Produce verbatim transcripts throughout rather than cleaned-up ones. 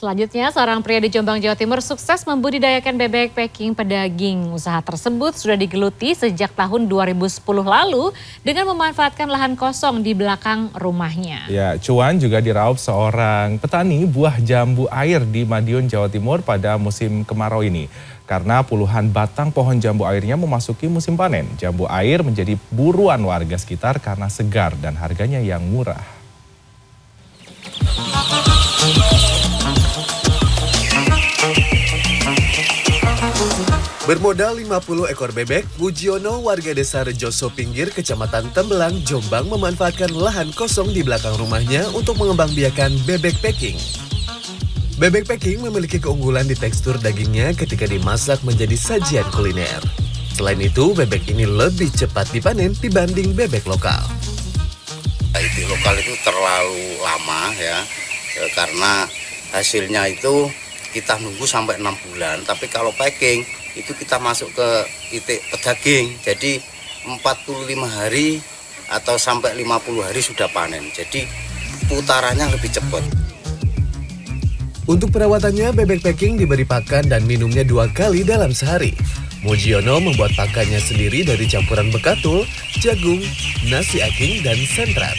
Selanjutnya, seorang pria di Jombang, Jawa Timur sukses membudidayakan bebek packing pedaging. Usaha tersebut sudah digeluti sejak tahun dua ribu sepuluh lalu dengan memanfaatkan lahan kosong di belakang rumahnya. Ya, cuan juga diraup seorang petani buah jambu air di Madiun, Jawa Timur pada musim kemarau ini. Karena puluhan batang pohon jambu airnya memasuki musim panen, jambu air menjadi buruan warga sekitar karena segar dan harganya yang murah. Bermodal lima puluh ekor bebek, Mujiono warga desa Rejoso Pinggir, Kecamatan Tembelang, Jombang memanfaatkan lahan kosong di belakang rumahnya untuk mengembangbiakan bebek packing. Bebek packing memiliki keunggulan di tekstur dagingnya ketika dimasak menjadi sajian kuliner. Selain itu, bebek ini lebih cepat dipanen dibanding bebek lokal. Bebek lokal itu terlalu lama ya, karena hasilnya itu kita nunggu sampai enam bulan, tapi kalau packing itu kita masuk ke titik pedaging, jadi empat puluh lima hari atau sampai lima puluh hari sudah panen, jadi putarannya lebih cepat. Untuk perawatannya, bebek packing diberi pakan dan minumnya dua kali dalam sehari. Mujiono membuat pakannya sendiri dari campuran bekatul, jagung, nasi aking, dan sentrat.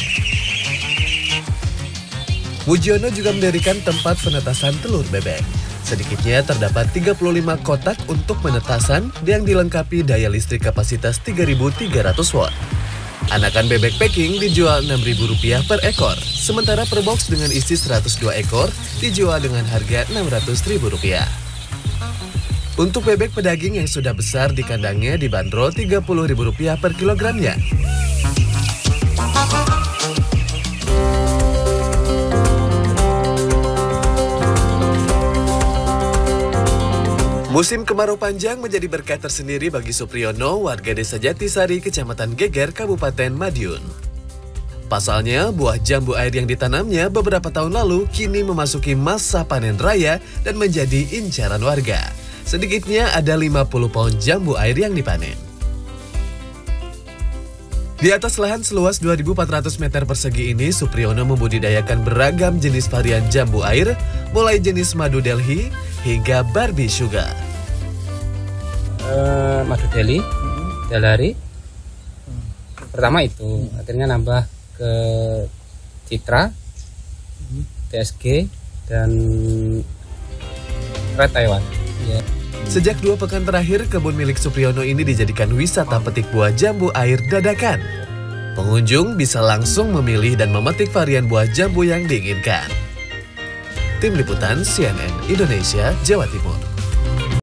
Mujiono juga mendirikan tempat penetasan telur bebek. Sedikitnya terdapat tiga puluh lima kotak untuk penetasan yang dilengkapi daya listrik kapasitas tiga ribu tiga ratus watt. Anakan bebek packing dijual enam ribu rupiah per ekor, sementara per box dengan isi seratus dua ekor dijual dengan harga enam ratus ribu rupiah. Untuk bebek pedaging yang sudah besar di kandangnya dibanderol tiga puluh ribu rupiah per kilogramnya. Musim kemarau panjang menjadi berkah tersendiri bagi Supriyono, warga desa Jatisari, Kecamatan Geger, Kabupaten Madiun. Pasalnya, buah jambu air yang ditanamnya beberapa tahun lalu kini memasuki masa panen raya dan menjadi incaran warga. Sedikitnya ada lima puluh pohon jambu air yang dipanen. Di atas lahan seluas dua ribu empat ratus meter persegi ini, Supriyono membudidayakan beragam jenis varian jambu air, mulai jenis madu Delhi hingga Barbie Sugar. Uh, madu Delhi, Dalari, pertama itu, akhirnya nambah ke Citra, T S G, dan Red Taiwan. Ya. Sejak dua pekan terakhir, kebun milik Supriyono ini dijadikan wisata petik buah jambu air dadakan. Pengunjung bisa langsung memilih dan memetik varian buah jambu yang diinginkan. Tim Liputan C N N Indonesia, Jawa Timur.